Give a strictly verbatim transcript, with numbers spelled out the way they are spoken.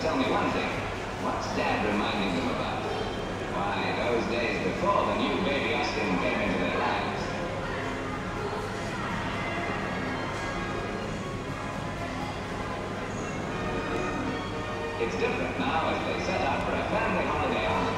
tell me one thing. What's Dad reminding them about? Why, those days before the new baby Austin came into their lives. It's different now as they set out for a family holiday on